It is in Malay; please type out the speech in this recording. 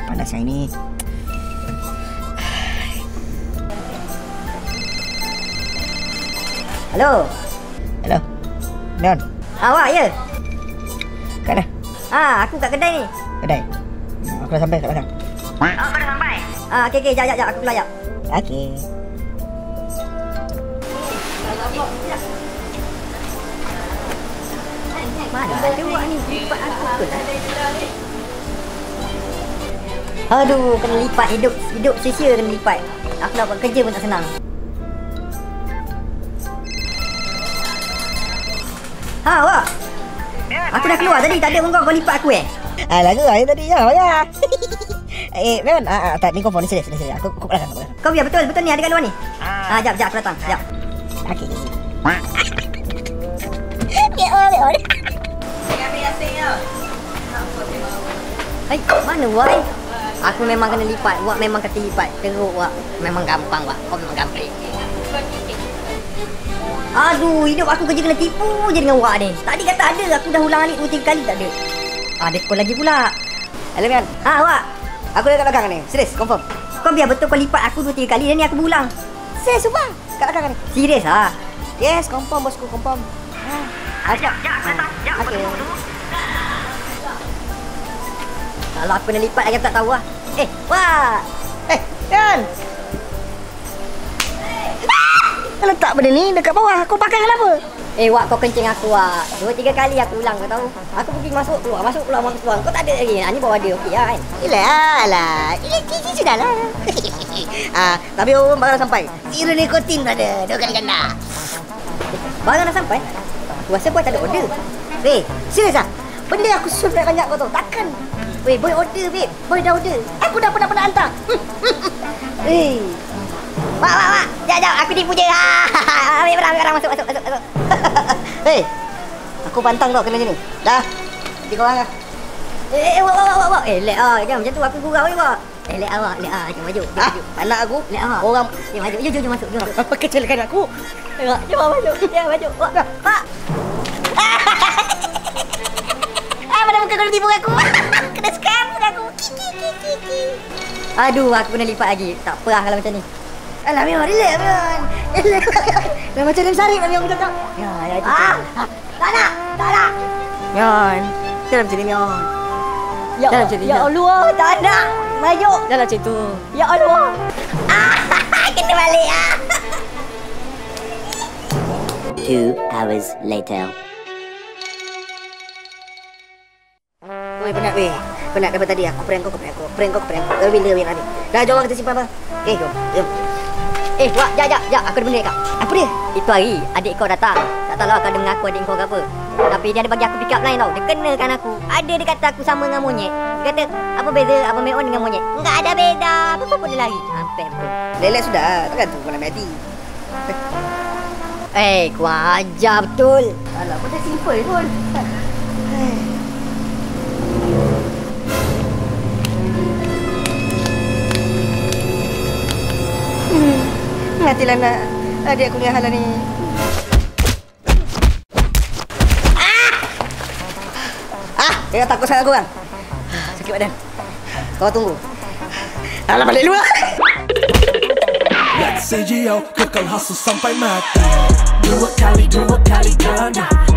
Panas yang ini. Halo. Halo. Mion. Awak ya? Kat mana? Aku kat kedai ni. Kedai. Aku dah sampai kat belakang. Oh, kau dah sampai? Okey, jap. Aku keluar jap. Okey. Mana ada awak ni? Lipat aku ke lah. Aduh, kena lipat hidup sia-sia kena lipat. Aku nak buat kerja pun tak senang. Awak. Aku dah keluar tadi, tak ada pun kau lipat aku Alah kau yang tadi ya, ya. Mion, tak ni kau phone serius. Aku belakang. Kau biar betul ni ada kat luar ni. Jap aku datang. Jap. Okey. Mion. Mana wai? Aku memang kena lipat. Wak memang kata lipat. Teruk wak. Memang gampang wak. Kau memang gampang. Aduh, hidup aku kerja kena tipu je dengan wak ni. Tadi kata ada, aku dah ulang alik 2-3 kali tak ada. Ada call lagi pula. Hello Mion. Wak. Aku dah kat belakang ni. Serius, confirm. Kau biar betul kau lipat aku 2-3 kali dan ni aku berulang. Serius sumpah. Kat belakang ni. Serius Yes, confirm bosku, confirm. Jap, datang. Jap, okey. Kalau aku kena lipat lagi aku tak tahu lah. Wak. Mion. Kau letak benda ni dekat bawah. Kau pakai kenapa? Wak, kau kencing aku wak. 2-3 kali aku ulang kau tahu. Aku pergi masuk keluar masuk keluar. Kau tak ada lagi. Ni bawa dia okey kan? Alah. Ini sudah lah. Tapi orang barang sampai. Zero nikotin ada. 2 kali ganda. Barang dah sampai? Aku rasa boy tak ada order. Serius ah? Benda aku suruh nak banyak kau tahu. Takkan. Boy order babe. Boy dah order. Aku dah pernah hantar. Wak. Jap. Aku tipu je. Ambil barang masuk. Aku pantang kau kena macam ni. Dah. 3 orang lah. Wak. Lek jangan macam tu aku gurau ni wak. Lek awak. Jom maju. Anak aku. Lek awak. Orang. Jom maju. Jom masuk. Apa kecilkan aku? Jom maju. Wak. Mana muka kau tipu aku? Kena scam aku. Kiki. Aduh, aku kena lipat lagi. Tak apa kalau macam ni. Alah Mion, relax Mion. Dah macam dalam sarip Mion aku cakap. Ya itu. Tak nak. Mion. Jangan macam ni Mion. Ya Allah, tak nak. Maju. Jangan macam tu. Ya Allah. Kena balik 2 hours later. Penat dapat tadi aku prank kau. Bila tadi. Dah jom kita simpan apa? Jom. Wak, jap. Aku ada benda kat. Apa dia? Itu hari adik kau datang. Tak tahu lah kau ada mengaku adik kau ke apa. Tapi dia ada bagi aku pick up line tau. Dia kenakan aku. Ada dia kata aku sama dengan monyet. Dia kata, apa beza Abang Meon dengan monyet? Enggak ada beza. Apa pun dia lari. Sampai pun. Lelek sudah. Takkan tu kau nak mati. Kau ajar betul. Alah, macam simple pun. Matilah nak adik aku lihat hal ni. Dia takut sangat korang. Sakit badan. Kau tunggu. Alah, balik dulu lah. Let's say Gio, kekal hustle sampai mati. Dua kali ganda.